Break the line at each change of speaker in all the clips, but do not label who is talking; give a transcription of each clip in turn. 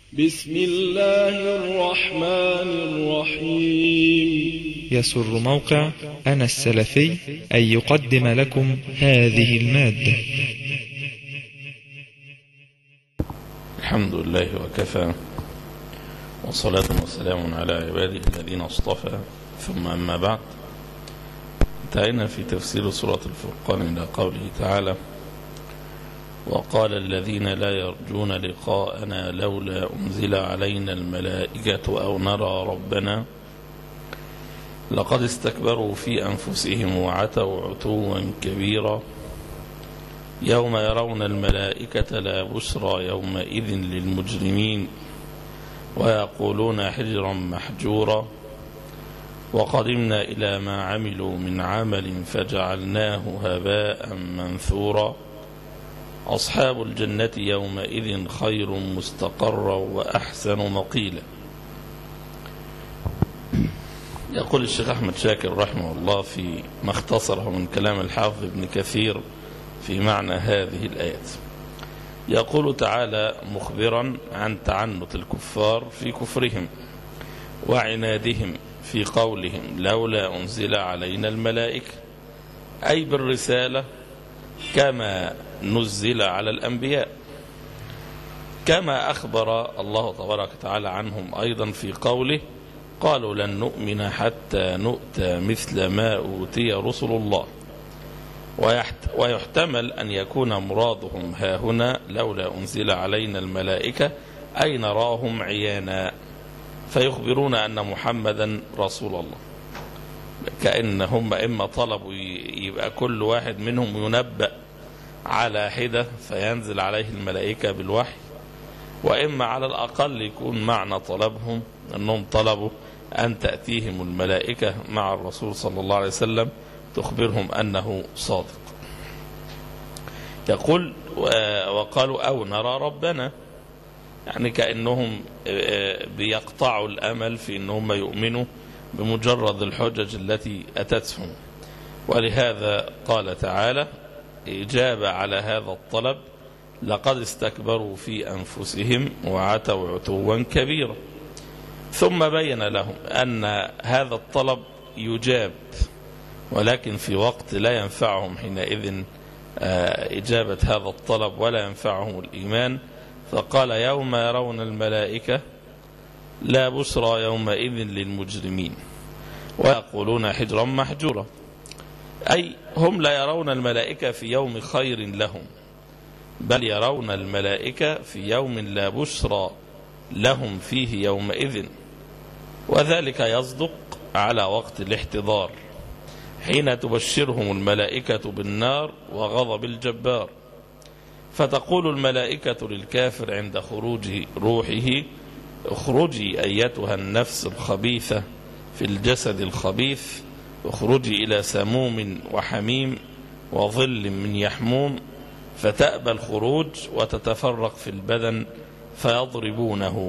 بسم الله الرحمن الرحيم.
يسر موقع أنا السلفي أن يقدم لكم هذه المادة.
الحمد لله وكفى، وصلاة وسلام على عباده الذين اصطفى، ثم أما بعد. انتهينا في تفسير سورة الفرقان إلى قوله تعالى: وقال الذين لا يرجون لقاءنا لولا أنزل علينا الملائكة أو نرى ربنا لقد استكبروا في أنفسهم وعتوا عتوا كبيرا يوم يرون الملائكة لا بشرى يومئذ للمجرمين ويقولون حجرا محجورا وقدمنا إلى ما عملوا من عمل فجعلناه هباء منثورا أصحاب الجنة يومئذ خير مستقرا وأحسن مقيلا. يقول الشيخ أحمد شاكر رحمه الله في ما اختصره من كلام الحافظ ابن كثير في معنى هذه الآيات، يقول تعالى مخبرا عن تعنت الكفار في كفرهم وعنادهم في قولهم لولا أنزل علينا الملائكة، أي بالرسالة كما نزل على الأنبياء، كما أخبر الله تبارك وتعالى عنهم أيضا في قوله قالوا لن نؤمن حتى نؤتى مثل ما أوتي رسل الله. ويحتمل أن يكون مرادهم هاهنا لولا أنزل علينا الملائكة أي نراهم عيانا، فيخبرون أن محمدا رسول الله، كأنهم إما طلبوا يبقى كل واحد منهم ينبأ على حدة فينزل عليه الملائكة بالوحي، وإما على الأقل يكون معنى طلبهم أنهم طلبوا أن تأتيهم الملائكة مع الرسول صلى الله عليه وسلم تخبرهم أنه صادق. يقول وقالوا أو نرى ربنا، يعني كأنهم بيقطعوا الأمل في أنهم يؤمنوا بمجرد الحجج التي أتتهم. ولهذا قال تعالى إجابة على هذا الطلب لقد استكبروا في أنفسهم وعتوا عتوا كبيرا، ثم بين لهم أن هذا الطلب يجاب، ولكن في وقت لا ينفعهم حينئذ إجابة هذا الطلب ولا ينفعهم الإيمان، فقال يوم يرون الملائكة لا بشرى يومئذ للمجرمين ويقولون حجرا محجورا، أي هم لا يرون الملائكة في يوم خير لهم، بل يرون الملائكة في يوم لا بشرى لهم فيه يومئذ، وذلك يصدق على وقت الاحتضار حين تبشرهم الملائكة بالنار وغضب الجبار، فتقول الملائكة للكافر عند خروج روحه اخرجي أيتها النفس الخبيثة في الجسد الخبيث، اخرجي إلى سموم وحميم وظل من يحموم، فتأبى الخروج وتتفرق في البدن فيضربونه.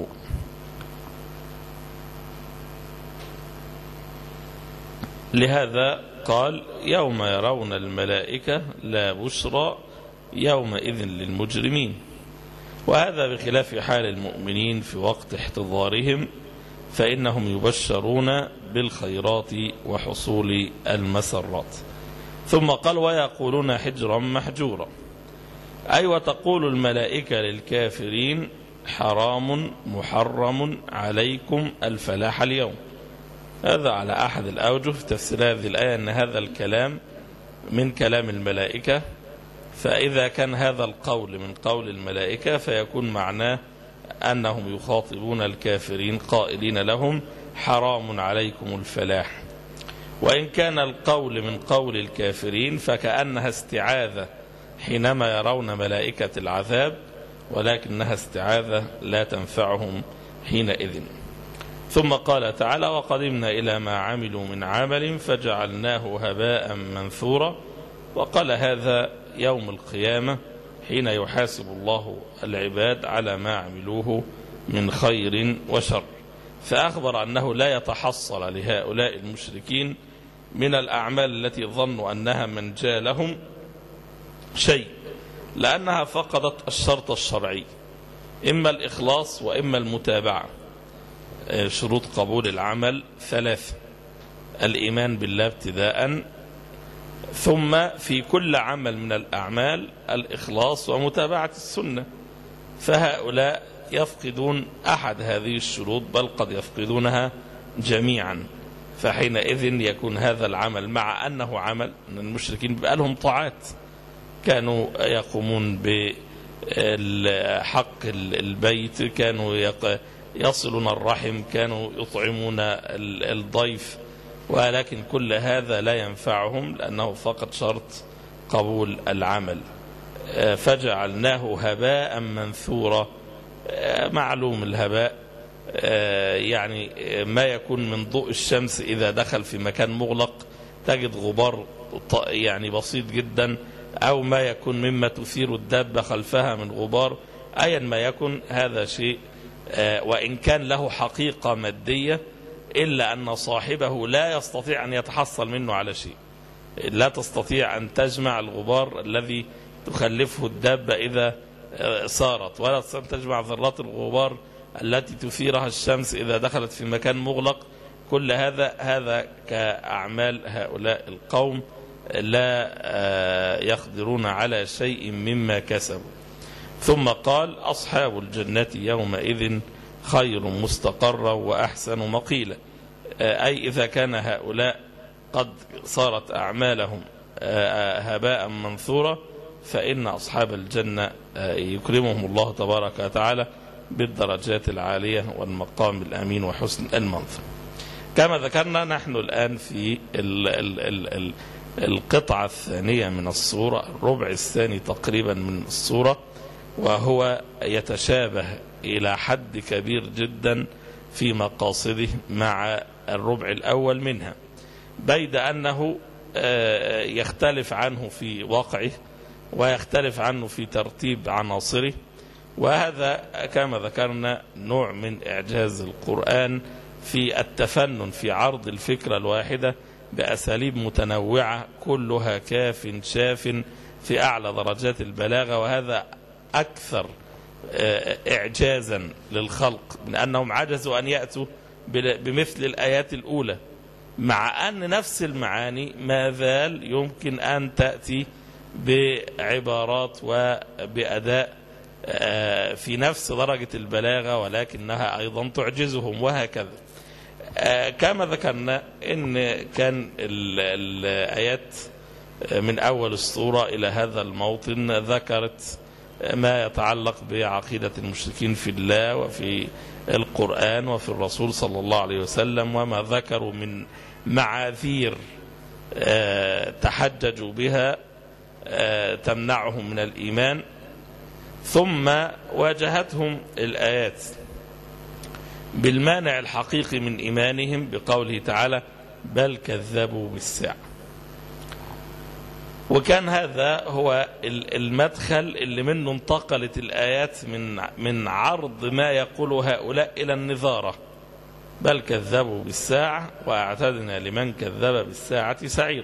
لهذا قال يوم يرون الملائكة لا بشرى يومئذ للمجرمين، وهذا بخلاف حال المؤمنين في وقت احتضارهم، فإنهم يبشرون بالخيرات وحصول المسرات. ثم قال ويقولون حجرا محجورا، أي وتقول الملائكة للكافرين حرام محرم عليكم الفلاح اليوم. هذا على أحد الأوجه في تفسير هذه الآية أن هذا الكلام من كلام الملائكة، فإذا كان هذا القول من قول الملائكة فيكون معناه أنهم يخاطبون الكافرين قائلين لهم حرام عليكم الفلاح، وإن كان القول من قول الكافرين فكأنها استعاذة حينما يرون ملائكة العذاب، ولكنها استعاذة لا تنفعهم حينئذ. ثم قال تعالى وقدمنا إلى ما عملوا من عمل فجعلناه هباء منثورا، وقال هذا يوم القيامة حين يحاسب الله العباد على ما عملوه من خير وشر، فأخبر أنه لا يتحصل لهؤلاء المشركين من الأعمال التي ظنوا أنها منجاة لهم شيء، لأنها فقدت الشرط الشرعي، إما الإخلاص وإما المتابعة. شروط قبول العمل 3: الإيمان بالله ابتداء، ثم في كل عمل من الأعمال الإخلاص ومتابعة السنة. فهؤلاء يفقدون أحد هذه الشروط، بل قد يفقدونها جميعا. فحينئذ يكون هذا العمل مع أنه عمل من المشركين بقى لهم طاعات، كانوا يقومون بحق البيت، كانوا يصلون الرحم، كانوا يطعمون الضيف، ولكن كل هذا لا ينفعهم لأنه فقط شرط قبول العمل. فجعلناه هباء منثورا. معلوم الهباء يعني ما يكون من ضوء الشمس إذا دخل في مكان مغلق تجد غبار يعني بسيط جدا، أو ما يكون مما تثير الدابة خلفها من غبار. أيا ما يكن هذا شيء وإن كان له حقيقة مادية، إلا أن صاحبه لا يستطيع أن يتحصل منه على شيء. لا تستطيع أن تجمع الغبار الذي تخلفه الدابة إذا صارت، ولا تستطيع أن تجمع ذرات الغبار التي تثيرها الشمس إذا دخلت في مكان مغلق. كل هذا كأعمال هؤلاء القوم لا يقدرون على شيء مما كسبوا. ثم قال: أصحاب الجنة يومئذ خير مستقرا وأحسن مقيلا. أي إذا كان هؤلاء قد صارت أعمالهم هباء منثورا، فإن أصحاب الجنة يكرمهم الله تبارك وتعالى بالدرجات العالية والمقام الأمين وحسن المنظر. كما ذكرنا نحن الآن في القطعة الثانية من السورة، الربع الثاني تقريبا من السورة، وهو يتشابه إلى حد كبير جدا في مقاصده مع الربع الأول منها، بيد أنه يختلف عنه في واقعه ويختلف عنه في ترتيب عناصره. وهذا كما ذكرنا نوع من إعجاز القرآن في التفنن في عرض الفكرة الواحدة بأساليب متنوعة كلها كاف شاف في أعلى درجات البلاغة. وهذا أكثر إعجازا للخلق من أنهم عجزوا أن يأتوا بمثل الآيات الأولى، مع أن نفس المعاني ما زال يمكن أن تأتي بعبارات وبأداء في نفس درجة البلاغة، ولكنها أيضا تعجزهم، وهكذا. كما ذكرنا إن كان الآيات من أول السورة إلى هذا الموطن ذكرت ما يتعلق بعقيدة المشركين في الله وفي القرآن وفي الرسول صلى الله عليه وسلم، وما ذكروا من معاذير تحججوا بها تمنعهم من الإيمان. ثم واجهتهم الآيات بالمانع الحقيقي من إيمانهم بقوله تعالى: بل كذبوا بالساعة. وكان هذا هو المدخل اللي منه انتقلت الآيات من عرض ما يقول هؤلاء إلى النظارة: بل كذبوا بالساعة وأعتدنا لمن كذب بالساعة سعير.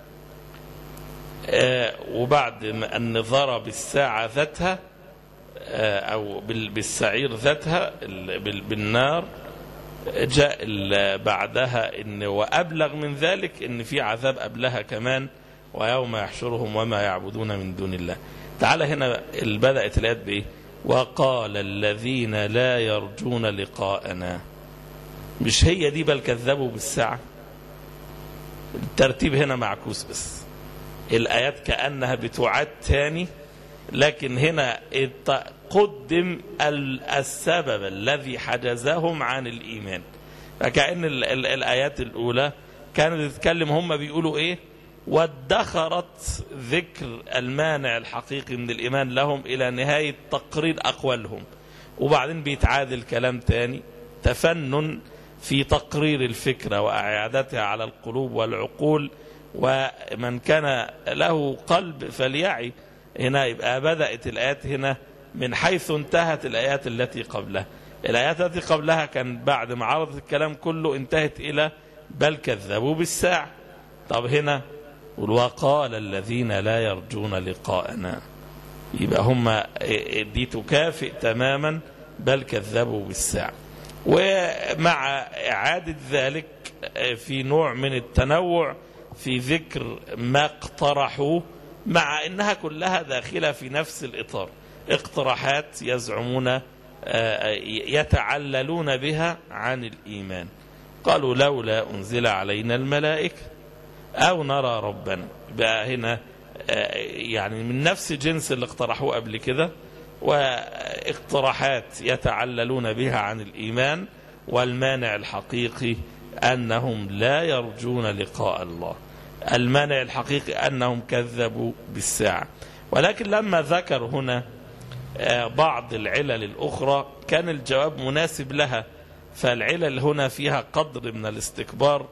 وبعد النظارة بالساعة ذاتها أو بالسعير ذاتها بالنار، جاء بعدها إن وأبلغ من ذلك إن في عذاب قبلها كمان: ويوم يحشرهم وما يعبدون من دون الله. تعالى هنا بدأت الآيات بإيه؟ وقال الذين لا يرجون لقاءنا. مش هي دي بل كذبوا بالساعة؟ الترتيب هنا معكوس، بس الآيات كأنها بتعاد تاني، لكن هنا قدم السبب الذي حجزهم عن الإيمان. فكأن الآيات الأولى كانت تتكلم هم بيقولوا إيه، وادخرت ذكر المانع الحقيقي من الإيمان لهم إلى نهاية تقرير أقوالهم، وبعدين بيتعاد الكلام تاني تفنن في تقرير الفكرة وإعادتها على القلوب والعقول، ومن كان له قلب فليعي. هنا يبقى بدأت الآيات هنا من حيث انتهت الآيات التي قبلها. الآيات التي قبلها كان بعد ما عرضت الكلام كله انتهت إلى بل كذبوا بالساعة. طب هنا وقال الذين لا يرجون لقاءنا، يبقى هم دي تكافئ تماما بل كذبوا بالساعة. ومع إعادة ذلك في نوع من التنوع في ذكر ما اقترحوه، مع إنها كلها داخلة في نفس الإطار، اقتراحات يزعمون يتعللون بها عن الإيمان. قالوا لولا أنزل علينا الملائكة أو نرى ربنا. بقى هنا يعني من نفس جنس اللي اقترحوه قبل كده، واقتراحات يتعللون بها عن الإيمان، والمانع الحقيقي أنهم لا يرجون لقاء الله. المانع الحقيقي أنهم كذبوا بالساعة. ولكن لما ذكر هنا بعض العلل الأخرى كان الجواب مناسب لها. فالعلل هنا فيها قدر من الاستكبار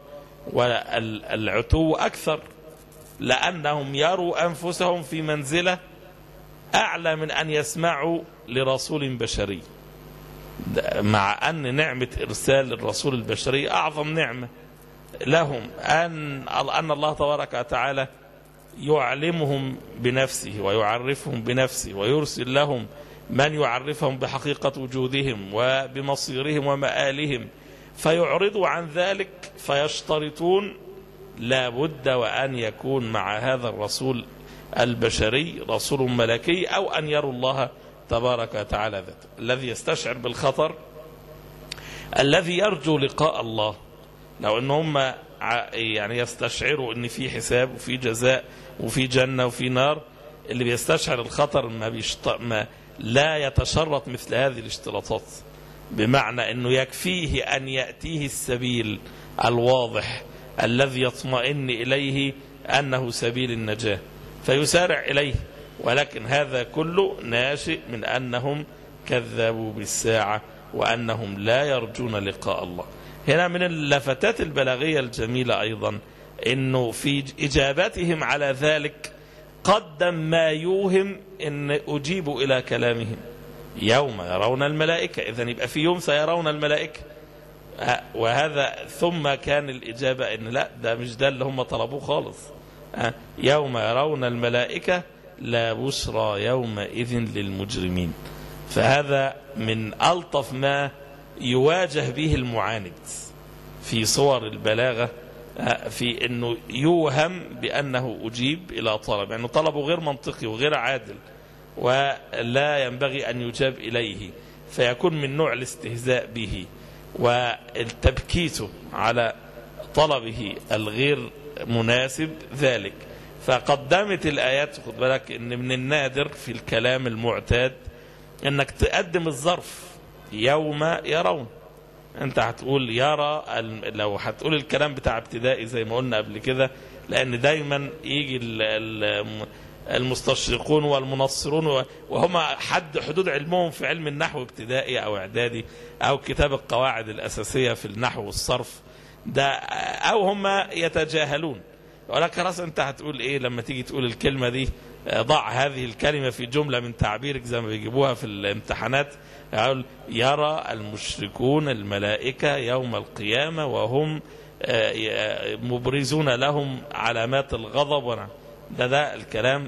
والعتو أكثر، لأنهم يروا أنفسهم في منزلة أعلى من أن يسمعوا لرسول بشري، مع أن نعمة إرسال الرسول البشري أعظم نعمة لهم، أن الله تبارك وتعالى يعلمهم بنفسه ويعرفهم بنفسه، ويرسل لهم من يعرفهم بحقيقة وجودهم وبمصيرهم ومآلهم، فيعرضوا عن ذلك فيشترطون لا بد وأن يكون مع هذا الرسول البشري رسول ملكي، أو أن يروا الله تبارك وتعالى ذاته. الذي يستشعر بالخطر الذي يرجو لقاء الله، لو أنهم يعني يستشعروا أن في حساب وفي جزاء وفي جنة وفي نار، اللي بيستشعر الخطر ما لا يتشرط مثل هذه الاشتراطات، بمعنى أنه يكفيه أن يأتيه السبيل الواضح الذي يطمئن إليه أنه سبيل النجاة فيسارع إليه. ولكن هذا كله ناشئ من أنهم كذبوا بالساعة وأنهم لا يرجون لقاء الله. هنا من اللفتات البلاغية الجميلة أيضا أنه في إجابتهم على ذلك قدم ما يوهم أن أجيبوا إلى كلامهم يوم يرون الملائكة، إذن يبقى في يوم سيرون الملائكة، وهذا ثم كان الإجابة أن لا، ده مش ده اللي هم طلبوه خالص. يوم يرون الملائكة لا بشرى يومئذ للمجرمين. فهذا من ألطف ما يواجه به المعاند في صور البلاغة، في أنه يوهم بأنه أجيب إلى طلب، يعني طلبه غير منطقي وغير عادل ولا ينبغي أن يجاب إليه، فيكون من نوع الاستهزاء به والتبكيت على طلبه الغير مناسب ذلك. فقدمت الآيات، خد بالك أن من النادر في الكلام المعتاد أنك تقدم الظرف يوم يرون. أنت هتقول يرى، لو هتقول الكلام بتاع ابتدائي زي ما قلنا قبل كده، لأن دايما يجي المستشرقون والمنصرون وهم حدود علمهم في علم النحو ابتدائي أو إعدادي أو كتاب القواعد الأساسية في النحو والصرف ده، أو هم يتجاهلون. ولكن خلاص أنت هتقول إيه لما تيجي تقول الكلمة دي؟ ضع هذه الكلمة في جملة من تعبيرك زي ما بيجيبوها في الامتحانات، يقول يرى المشركون الملائكة يوم القيامة وهم مبرزون لهم علامات الغضب. ده الكلام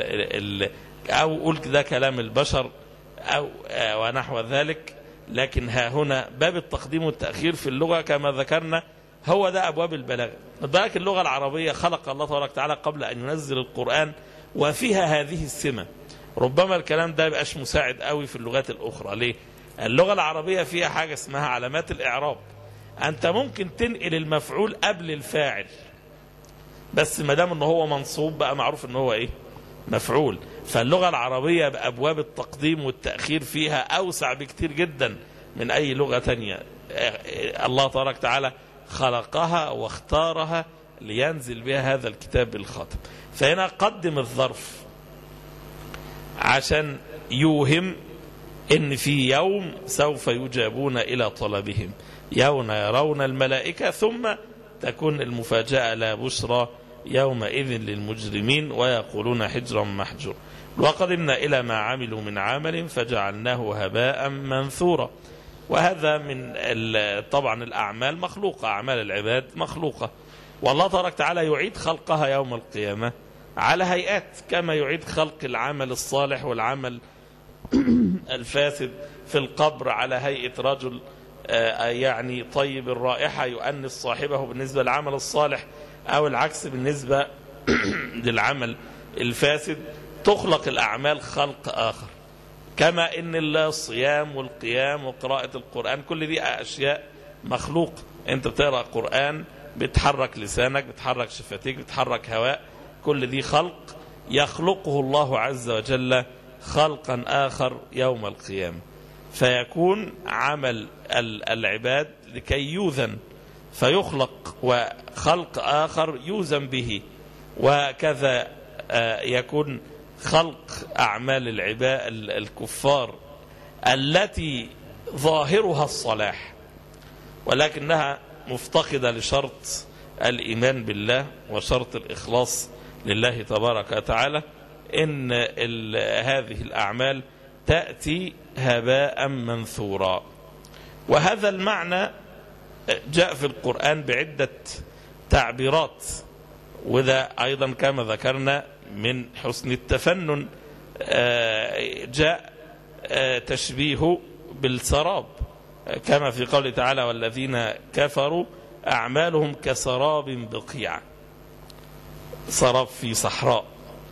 أو قلت ده كلام البشر أو ونحو ذلك. لكن ها هنا باب التقديم والتأخير في اللغة كما ذكرنا هو ده أبواب البلاغة. بالك اللغة العربية خلق الله تبارك وتعالى قبل أن ينزل القرآن وفيها هذه السمة. ربما الكلام ده يبقاش مساعد قوي في اللغات الأخرى. ليه؟ اللغة العربية فيها حاجة اسمها علامات الإعراب. أنت ممكن تنقل المفعول قبل الفاعل، بس ما دام انه هو منصوب بقى معروف انه هو ايه؟ مفعول. فاللغة العربية بأبواب التقديم والتأخير فيها أوسع بكتير جدا من أي لغة تانية. الله تبارك وتعالى خلقها واختارها لينزل بها هذا الكتاب بالخاتم. فهنا قدم الظرف عشان يوهم ان في يوم سوف يجابون إلى طلبهم، يوم يرون الملائكة، ثم تكون المفاجأة لا بشرى يومئذ للمجرمين ويقولون حجرا محجور وقدمنا إلى ما عملوا من عمل فجعلناه هباء منثورا. وهذا من طبعا الأعمال مخلوقة، أعمال العباد مخلوقة، والله تبارك وتعالى يعيد خلقها يوم القيامة على هيئات، كما يعيد خلق العمل الصالح والعمل الفاسد في القبر على هيئة رجل يعني طيب الرائحة يؤنس صاحبه بالنسبة للعمل الصالح، أو العكس بالنسبة للعمل الفاسد. تخلق الأعمال خلق آخر، كما إن الصيام والقيام وقراءة القرآن كل دي أشياء مخلوق. أنت بتقرأ قرآن بتحرك لسانك، بتحرك شفتيك، بتحرك هواء، كل دي خلق يخلقه الله عز وجل خلقا آخر يوم القيامة. فيكون عمل العباد لكي يوزن، فيخلق وخلق آخر يوزن به، وكذا يكون خلق أعمال العباد الكفار التي ظاهرها الصلاح ولكنها مفتقدة لشرط الإيمان بالله وشرط الإخلاص لله تبارك وتعالى، إن هذه الأعمال تأتي هباء منثورا. وهذا المعنى جاء في القرآن بعدة تعبيرات، وده أيضا كما ذكرنا من حسن التفنن. جاء تشبيه بالسراب كما في قوله تعالى: والذين كفروا أعمالهم كسراب بقيع. سراب في صحراء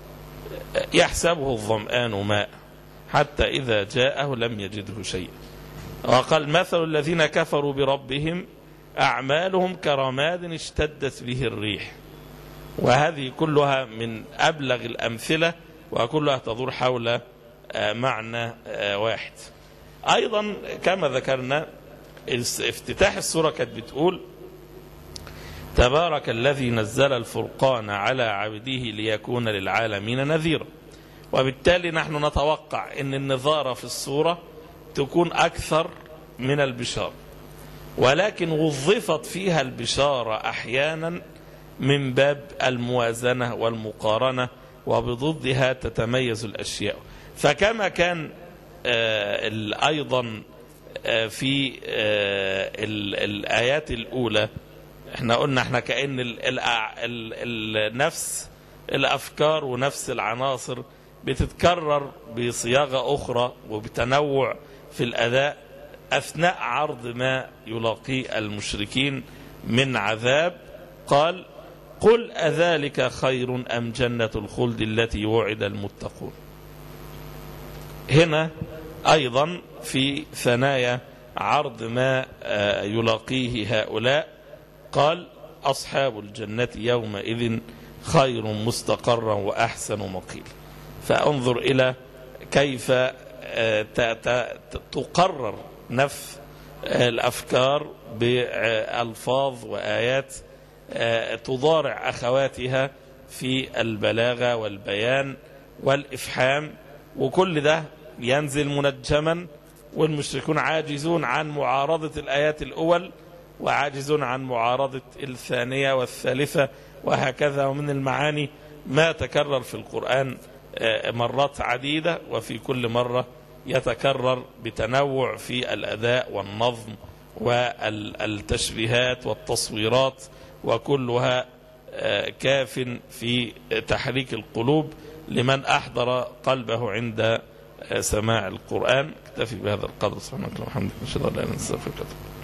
يحسبه الظمآن ماء حتى إذا جاءه لم يجده شيئا. وقال: مثل الذين كفروا بربهم أعمالهم كرماد اشتدت به الريح. وهذه كلها من أبلغ الأمثلة، وكلها تدور حول معنى واحد. أيضا كما ذكرنا افتتاح السورة كانت بتقول: تبارك الذي نزل الفرقان على عبده ليكون للعالمين نذيرا. وبالتالي نحن نتوقع أن النظارة في السورة تكون أكثر من البشارة، ولكن وظفت فيها البشارة أحيانا من باب الموازنة والمقارنة، وبضدها تتميز الأشياء. فكما كان أيضا في الآيات الأولى احنا قلنا احنا كأن نفس الأفكار ونفس العناصر بتتكرر بصياغة أخرى وبتنوع في الأداء أثناء عرض ما يلاقي المشركين من عذاب. قال: قل أذلك خير أم جنة الخلد التي وعد المتقون. هنا أيضا في ثنايا عرض ما يلاقيه هؤلاء قال: أصحاب الجنة يومئذ خير مستقرا وأحسن مقيل. فانظر إلى كيف تقرر نفس الأفكار بألفاظ وآيات تضارع أخواتها في البلاغة والبيان والإفحام، وكل ده ينزل منجما، والمشركون عاجزون عن معارضة الآيات الأول وعاجزون عن معارضة الثانية والثالثة وهكذا. ومن المعاني ما تكرر في القرآن مرات عديدة، وفي كل مرة يتكرر بتنوع في الأداء والنظم والتشبيهات والتصويرات، وكلها كاف في تحريك القلوب لمن أحضر قلبه عند سماع القرآن. اكتفي بهذا القدر. سبحانك اللهم وبحمدك، نشهد أن لا إله إلا أنت، نستغفرك.